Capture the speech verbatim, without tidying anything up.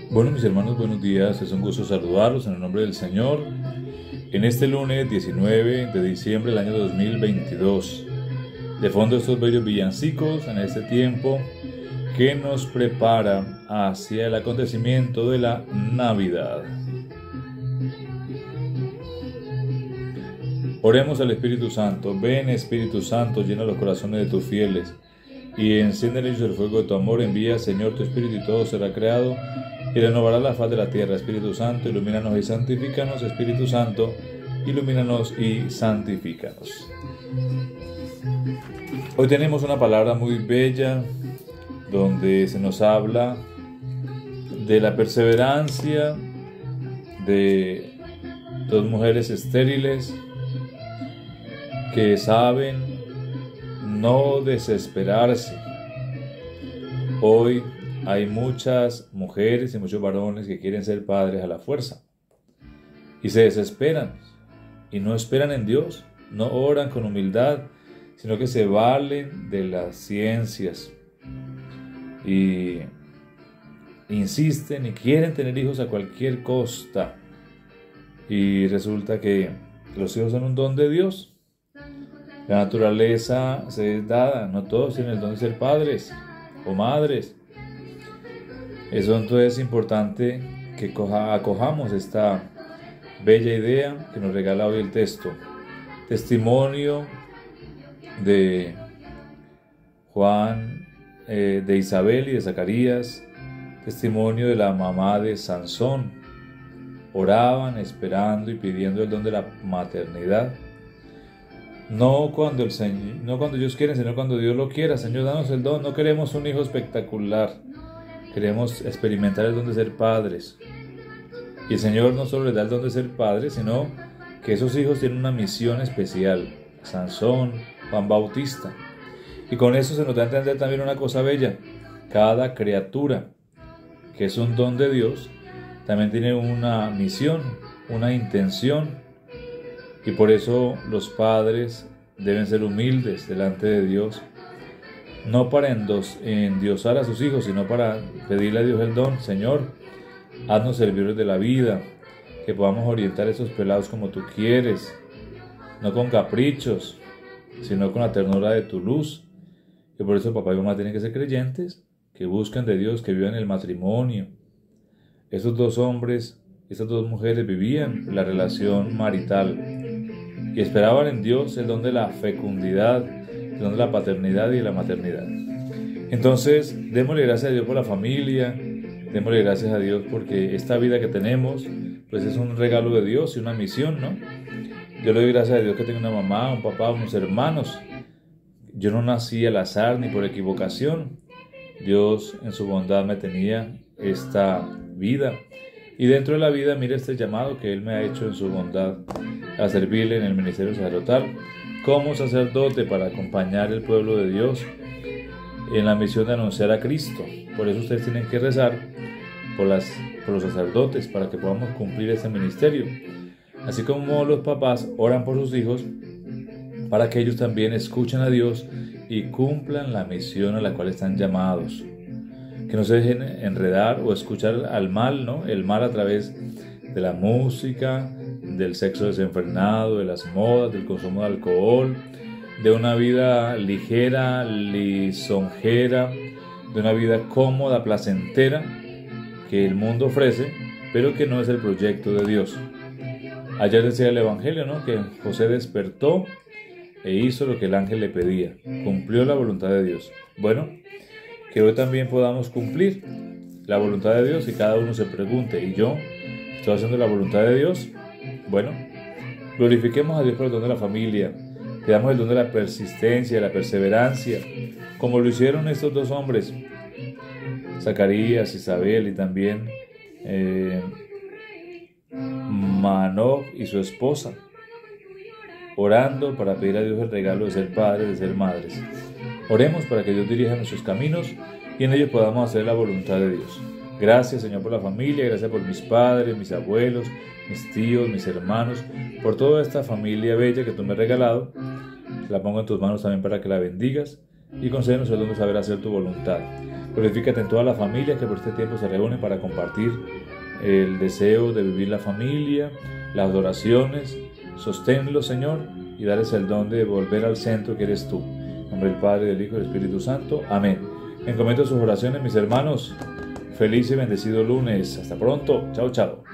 Bueno, mis hermanos, buenos días. Es un gusto saludarlos en el nombre del Señor. En este lunes diecinueve de diciembre del año dos mil veintidós. De fondo estos bellos villancicos en este tiempo que nos prepara hacia el acontecimiento de la Navidad. Oremos al Espíritu Santo. Ven, Espíritu Santo, llena los corazones de tus fieles y enciende en ellos el fuego de tu amor. Envía, Señor, tu Espíritu y todo será creado y renovará la faz de la tierra. Espíritu Santo, ilumínanos y santifícanos. Espíritu Santo, ilumínanos y santifícanos. Hoy tenemos una palabra muy bella donde se nos habla de la perseverancia de dos mujeres estériles que saben no desesperarse. Hoy hay muchas mujeres y muchos varones que quieren ser padres a la fuerza y se desesperan y no esperan en Dios, no oran con humildad, sino que se valen de las ciencias y insisten y quieren tener hijos a cualquier costa, y resulta que los hijos son un don de Dios. La naturaleza se es dada, no todos tienen el don de ser padres o madres. Eso entonces es importante que coja, acojamos esta bella idea que nos regala hoy el texto. Testimonio de Juan, eh, de Isabel y de Zacarías, testimonio de la mamá de Sansón. Oraban esperando y pidiendo el don de la maternidad. No cuando, el Señor, no cuando ellos quieren, sino cuando Dios lo quiera. Señor, danos el don. No queremos un hijo espectacular. Queremos experimentar el don de ser padres. Y el Señor no solo les da el don de ser padres, sino que esos hijos tienen una misión especial. Sansón, Juan Bautista. Y con eso se nos da a entender también una cosa bella. Cada criatura que es un don de Dios también tiene una misión, una intención. Y por eso los padres deben ser humildes delante de Dios, no para endiosar a sus hijos, sino para pedirle a Dios el don. Señor, haznos servidores de la vida, que podamos orientar a esos pelados como tú quieres, no con caprichos, sino con la ternura de tu luz. Y por eso papá y mamá tienen que ser creyentes, que busquen de Dios, que vivan el matrimonio. Esos dos hombres, estas dos mujeres vivían la relación marital y esperaban en Dios el don de la fecundidad, el don de la paternidad y de la maternidad. Entonces, démosle gracias a Dios por la familia, démosle gracias a Dios porque esta vida que tenemos, pues es un regalo de Dios y una misión, ¿no? Yo le doy gracias a Dios que tengo una mamá, un papá, unos hermanos. Yo no nací al azar ni por equivocación. Dios en su bondad me tenía esta vida. Y dentro de la vida, mira este llamado que Él me ha hecho en su bondad a servirle en el ministerio sacerdotal como sacerdote para acompañar el pueblo de Dios en la misión de anunciar a Cristo. Por eso ustedes tienen que rezar por, las, por los sacerdotes para que podamos cumplir ese ministerio. Así como los papás oran por sus hijos para que ellos también escuchen a Dios y cumplan la misión a la cual están llamados. Que no se dejen enredar o escuchar al mal, ¿no? El mal a través de la música, del sexo desenfrenado, de las modas, del consumo de alcohol, de una vida ligera, lisonjera, de una vida cómoda, placentera, que el mundo ofrece, pero que no es el proyecto de Dios. Ayer decía el Evangelio, ¿no? Que José despertó e hizo lo que el ángel le pedía, cumplió la voluntad de Dios. Bueno, que hoy también podamos cumplir la voluntad de Dios y cada uno se pregunte, ¿y yo estoy haciendo la voluntad de Dios? Bueno, glorifiquemos a Dios por el don de la familia, le damos el don de la persistencia, de la perseverancia, como lo hicieron estos dos hombres, Zacarías, Isabel y también eh, Manoc y su esposa, orando para pedir a Dios el regalo de ser padres, de ser madres. Oremos para que Dios dirija nuestros caminos y en ellos podamos hacer la voluntad de Dios. Gracias, Señor, por la familia, gracias por mis padres, mis abuelos, mis tíos, mis hermanos, por toda esta familia bella que tú me has regalado. La pongo en tus manos también para que la bendigas y concédenos el don de saber hacer tu voluntad. Glorifícate en toda la familia que por este tiempo se reúne para compartir el deseo de vivir la familia, las adoraciones. Sosténlo, Señor, y dales el don de volver al centro que eres tú. En nombre del Padre, del Hijo y del Espíritu Santo. Amén. Encomiendo sus oraciones, mis hermanos. Feliz y bendecido lunes. Hasta pronto. Chao, chao.